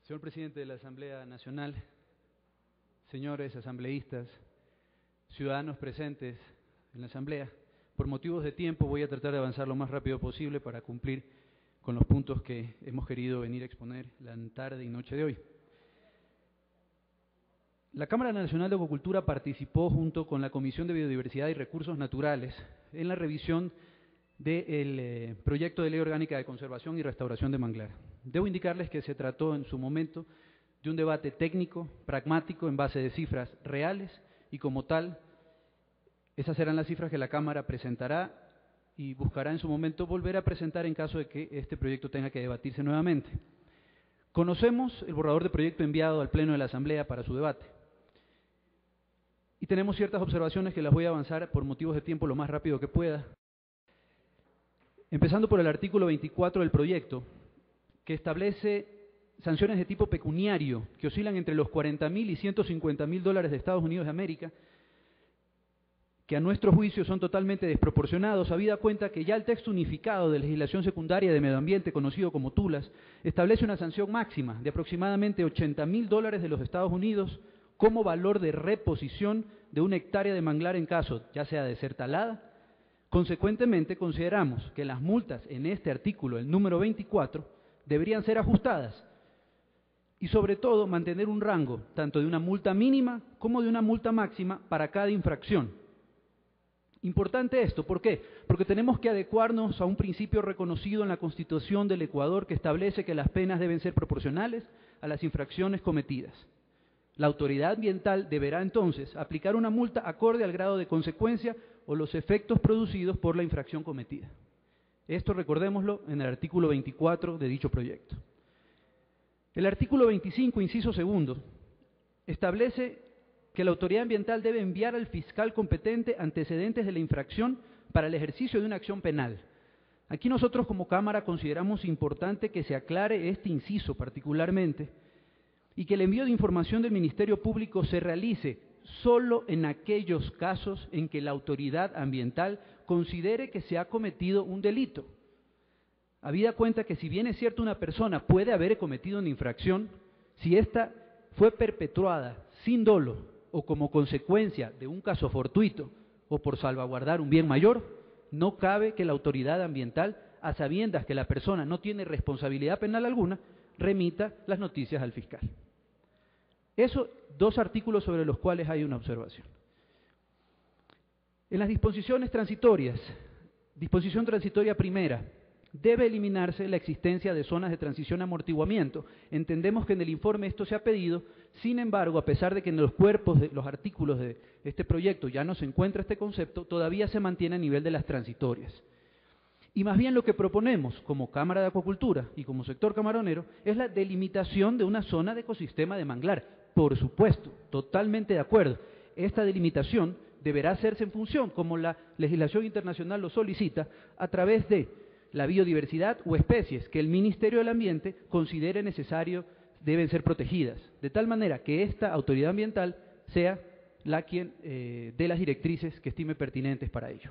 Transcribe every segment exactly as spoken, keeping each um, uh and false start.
Señor Presidente de la Asamblea Nacional, señores asambleístas, ciudadanos presentes en la Asamblea, por motivos de tiempo voy a tratar de avanzar lo más rápido posible para cumplir con los puntos que hemos querido venir a exponer la tarde y noche de hoy. La Cámara Nacional de Acuacultura participó junto con la Comisión de Biodiversidad y Recursos Naturales en la revisión del eh, proyecto de Ley Orgánica de Conservación y Restauración de Manglar. Debo indicarles que se trató en su momento de un debate técnico, pragmático, en base de cifras reales y como tal, esas serán las cifras que la Cámara presentará y buscará en su momento volver a presentar en caso de que este proyecto tenga que debatirse nuevamente. Conocemos el borrador de proyecto enviado al Pleno de la Asamblea para su debate y tenemos ciertas observaciones que las voy a avanzar por motivos de tiempo lo más rápido que pueda. Empezando por el artículo veinticuatro del proyecto, que establece sanciones de tipo pecuniario que oscilan entre los cuarenta mil y ciento cincuenta mil dólares de Estados Unidos de América, que a nuestro juicio son totalmente desproporcionados, habida cuenta que ya el texto unificado de legislación secundaria de medio ambiente, conocido como TULAS, establece una sanción máxima de aproximadamente ochenta mil dólares de los Estados Unidos como valor de reposición de una hectárea de manglar en caso ya sea de ser talada. Consecuentemente, consideramos que las multas en este artículo, el número veinticuatro, deberían ser ajustadas y sobre todo mantener un rango tanto de una multa mínima como de una multa máxima para cada infracción. Importante esto, ¿por qué? Porque tenemos que adecuarnos a un principio reconocido en la Constitución del Ecuador que establece que las penas deben ser proporcionales a las infracciones cometidas. La autoridad ambiental deberá entonces aplicar una multa acorde al grado de consecuencia o los efectos producidos por la infracción cometida. Esto recordémoslo en el artículo veinticuatro de dicho proyecto. El artículo veinticinco, inciso segundo, establece que la autoridad ambiental debe enviar al fiscal competente antecedentes de la infracción para el ejercicio de una acción penal. Aquí nosotros como Cámara consideramos importante que se aclare este inciso particularmente y que el envío de información del Ministerio Público se realice solo en aquellos casos en que la autoridad ambiental considere que se ha cometido un delito. Habida cuenta que si bien es cierto una persona puede haber cometido una infracción, si ésta fue perpetuada sin dolo o como consecuencia de un caso fortuito o por salvaguardar un bien mayor, no cabe que la autoridad ambiental, a sabiendas que la persona no tiene responsabilidad penal alguna, remita las noticias al fiscal. Esos dos artículos sobre los cuales hay una observación. En las disposiciones transitorias, disposición transitoria primera, debe eliminarse la existencia de zonas de transición amortiguamiento. Entendemos que en el informe esto se ha pedido, sin embargo, a pesar de que en los cuerpos de los artículos de este proyecto ya no se encuentra este concepto, todavía se mantiene a nivel de las transitorias. Y más bien lo que proponemos como Cámara de Acuacultura y como sector camaronero es la delimitación de una zona de ecosistema de manglar. Por supuesto, totalmente de acuerdo. Esta delimitación deberá hacerse en función, como la legislación internacional lo solicita, a través de la biodiversidad o especies que el Ministerio del Ambiente considere necesario deben ser protegidas, de tal manera que esta autoridad ambiental sea la quien eh, dé las directrices que estime pertinentes para ello.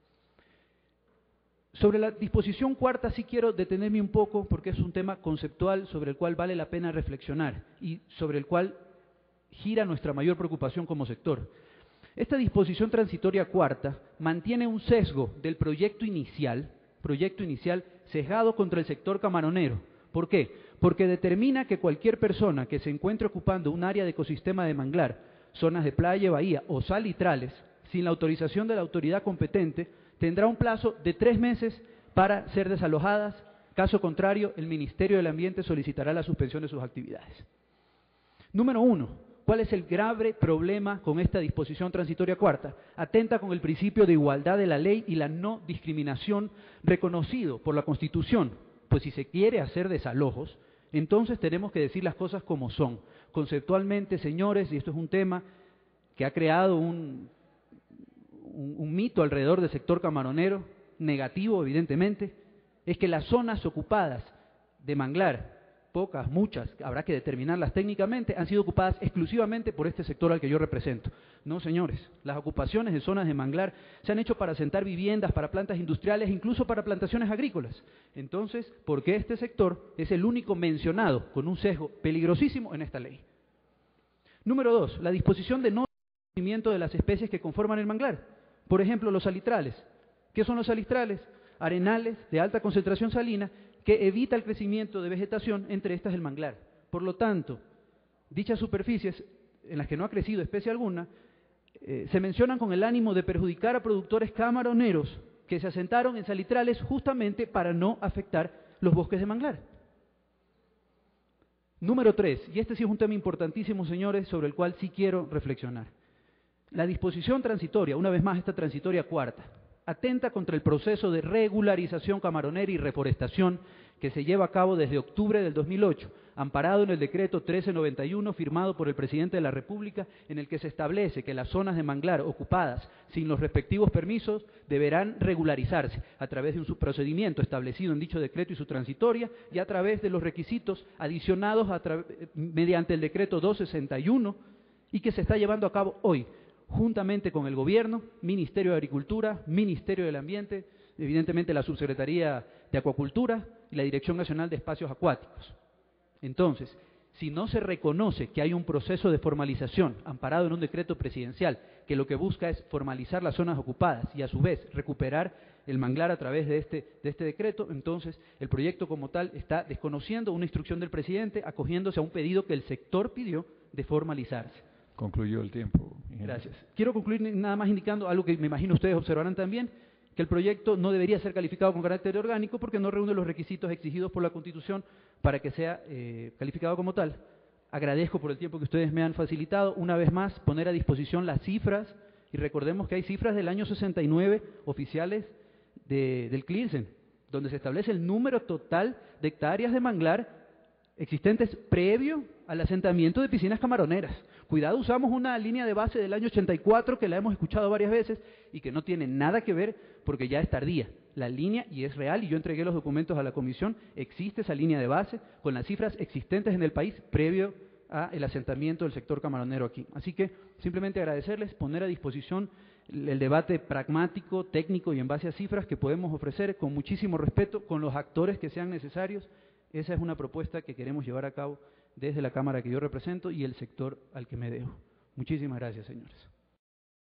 Sobre la disposición cuarta sí quiero detenerme un poco porque es un tema conceptual sobre el cual vale la pena reflexionar y sobre el cual gira nuestra mayor preocupación como sector. Esta disposición transitoria cuarta mantiene un sesgo del proyecto inicial, proyecto inicial sesgado contra el sector camaronero. ¿Por qué? Porque determina que cualquier persona que se encuentre ocupando un área de ecosistema de manglar, zonas de playa, bahía o salitrales, sin la autorización de la autoridad competente, tendrá un plazo de tres meses para ser desalojadas. Caso contrario, el Ministerio del Ambiente solicitará la suspensión de sus actividades. Número uno. ¿Cuál es el grave problema con esta disposición transitoria cuarta? Atenta con el principio de igualdad de la ley y la no discriminación reconocido por la Constitución. Pues si se quiere hacer desalojos, entonces tenemos que decir las cosas como son. Conceptualmente, señores, y esto es un tema que ha creado un, un, un mito alrededor del sector camaronero, negativo evidentemente, es que las zonas ocupadas de manglar pocas, muchas, habrá que determinarlas técnicamente, han sido ocupadas exclusivamente por este sector al que yo represento. No, señores, las ocupaciones de zonas de manglar se han hecho para asentar viviendas, para plantas industriales, incluso para plantaciones agrícolas. Entonces, ¿por qué este sector es el único mencionado con un sesgo peligrosísimo en esta ley? Número dos, la disposición de no descubrimiento de las especies que conforman el manglar. Por ejemplo, los salitrales. ¿Qué son los salitrales? Arenales de alta concentración salina que evita el crecimiento de vegetación, entre estas el manglar. Por lo tanto, dichas superficies en las que no ha crecido especie alguna, eh, se mencionan con el ánimo de perjudicar a productores camaroneros que se asentaron en salitrales justamente para no afectar los bosques de manglar. Número tres, y este sí es un tema importantísimo, señores, sobre el cual sí quiero reflexionar. La disposición transitoria, una vez más esta transitoria cuarta, atenta contra el proceso de regularización camaronera y reforestación que se lleva a cabo desde octubre del dos mil ocho, amparado en el decreto trece noventa y uno firmado por el presidente de la República, en el que se establece que las zonas de manglar ocupadas sin los respectivos permisos deberán regularizarse a través de un procedimiento establecido en dicho decreto y su transitoria, y a través de los requisitos adicionados a mediante el decreto doscientos sesenta y uno, y que se está llevando a cabo hoy, juntamente con el Gobierno, Ministerio de Agricultura, Ministerio del Ambiente, evidentemente la Subsecretaría de Acuacultura y la Dirección Nacional de Espacios Acuáticos. Entonces, si no se reconoce que hay un proceso de formalización amparado en un decreto presidencial que lo que busca es formalizar las zonas ocupadas y a su vez recuperar el manglar a través de este, de este decreto, entonces el proyecto como tal está desconociendo una instrucción del presidente, acogiéndose a un pedido que el sector pidió de formalizarse. Concluyó el tiempo. Gracias. Quiero concluir nada más indicando algo que me imagino ustedes observarán también, que el proyecto no debería ser calificado con carácter orgánico porque no reúne los requisitos exigidos por la Constitución para que sea eh, calificado como tal. Agradezco por el tiempo que ustedes me han facilitado. Una vez más, poner a disposición las cifras, y recordemos que hay cifras del año sesenta y nueve oficiales de, del CLIRSEN, donde se establece el número total de hectáreas de manglar existentes previo al asentamiento de piscinas camaroneras. Cuidado, usamos una línea de base del año ochenta y cuatro que la hemos escuchado varias veces y que no tiene nada que ver porque ya es tardía. La línea, y es real, y yo entregué los documentos a la comisión, existe esa línea de base con las cifras existentes en el país previo al asentamiento del sector camaronero aquí. Así que simplemente agradecerles, poner a disposición el debate pragmático, técnico y en base a cifras que podemos ofrecer con muchísimo respeto, con los actores que sean necesarios. Esa es una propuesta que queremos llevar a cabo desde la Cámara que yo represento y el sector al que me debo. Muchísimas gracias, señores.